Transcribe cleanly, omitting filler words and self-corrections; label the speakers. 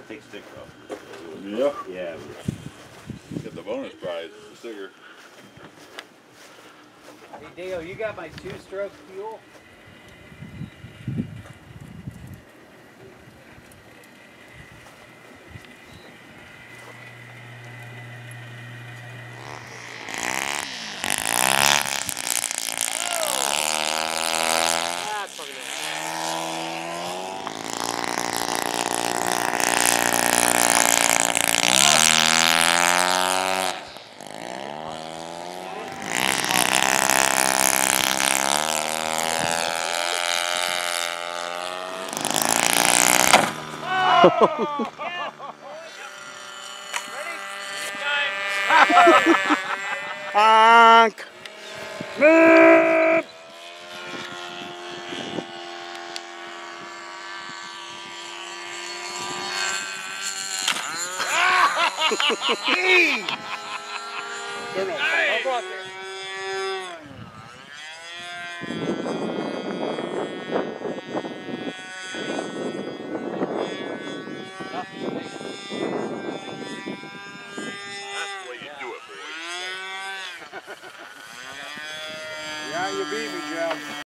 Speaker 1: take sticker off.
Speaker 2: Yeah.
Speaker 1: Yeah.
Speaker 2: Get the bonus prize, the sticker.
Speaker 3: Hey Dale, you got my 2-stroke fuel?
Speaker 4: Honk!
Speaker 3: Turn on. I'll go out there.